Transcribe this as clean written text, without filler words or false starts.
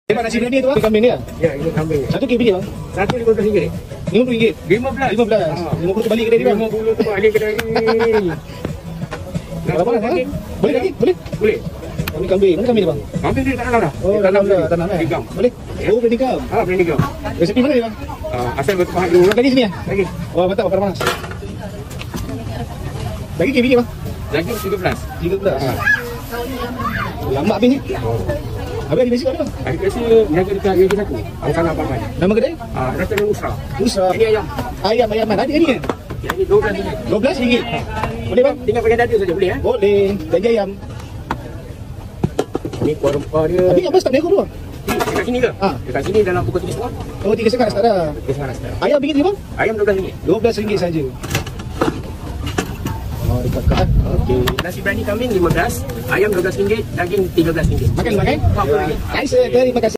Bang, nasi berani tu bang? Kambing ni ah? Ya, ini kambing. Satu kek biji bang? Satu RM15. RM50? 15. 50 tu balik kedai dia bang? 50 tu balik kedai ni. Berapa lah? Boleh lagi? Boleh? Boleh. Kambing. Mana kambing ni bang? Kambing ni tanam dah. Oh, tanam dah. Tanam dah. Digam. Boleh? Oh, boleh digam. Boleh digam. Resepi mana ni bang? Asal betul pahat dulu. Lagi sini ah? Lagi. Oh, mantap bakar panas. Lagi kek biji bang? Lagi 13. 13. Lama habis ni. Habis ada besi kat mana bang? Hari biasa niaga dekat Yayasan aku. Angsana Paman. Nama kedai? Restoran Usra. Usra. Ini ayam. Ayam mana? Ada ni kan? Yang ini RM12. RM12? Boleh bang? Tinggal pakai dada saja boleh Boleh. Daging ayam. Ni kuah rempah dia. Tapi apa start nego tu bang? Dekat sini ke? Dekat sini dalam pukul 3 setengah. Oh, 3 sekarang start dah. 3 setengah start. Ayam ringgit ni bang? Ayam RM12. RM12 saja. Oh, dekat-dekat. Okey. Nasi berani kambing RM15, ayam RM12, daging RM13. Makan. RM40. Nice, terima kasih.